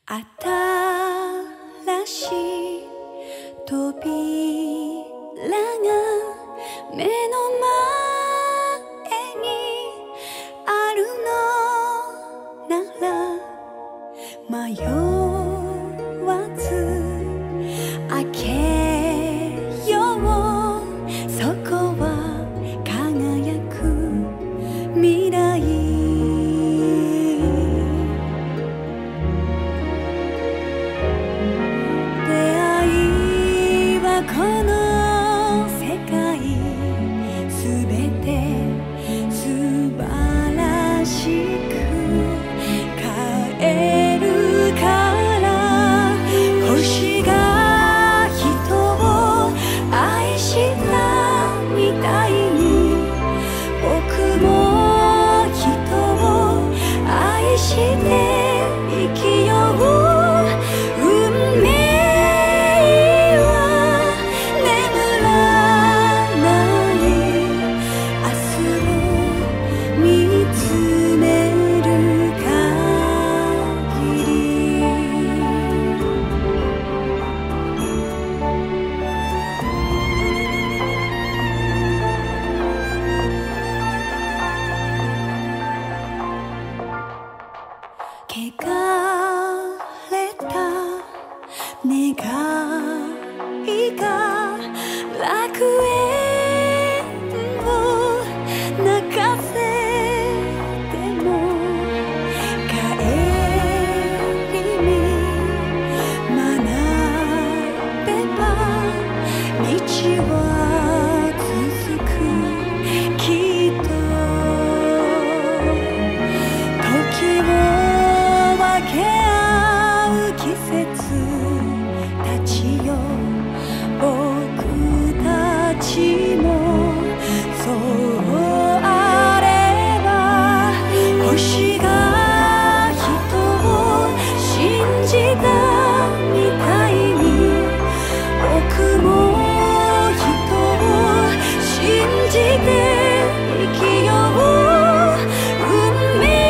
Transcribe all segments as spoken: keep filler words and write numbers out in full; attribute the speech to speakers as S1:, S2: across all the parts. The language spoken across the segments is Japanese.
S1: 新しい扉が目の前にあるのなら迷わず開けよう。そこは輝く未来。この世界すべて素晴らしく変えるから星が人を愛したみたいに僕も人を愛して生きよう。運命汚れた願いが楽園を泣かせても帰りに学べば道は続くきっと時を分け合う季節たちよ。僕たちもそうあれば星が人を信じたみたいに僕も人を信じて生きよう。運命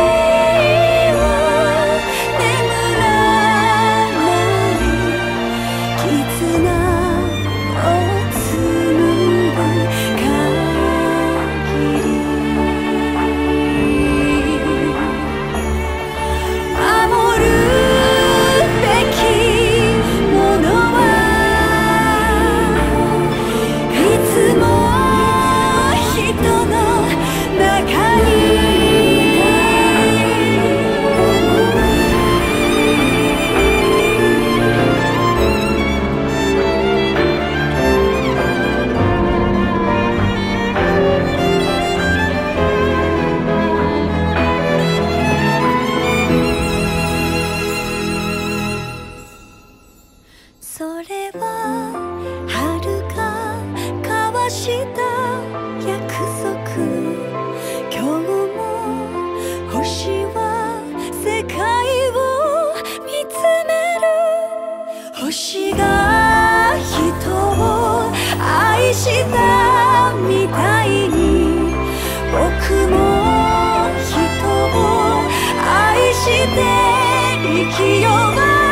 S1: それは遥か交わした約束。今日も星は世界を見つめる。星が人を愛したみたいに僕も人を愛して生きよう。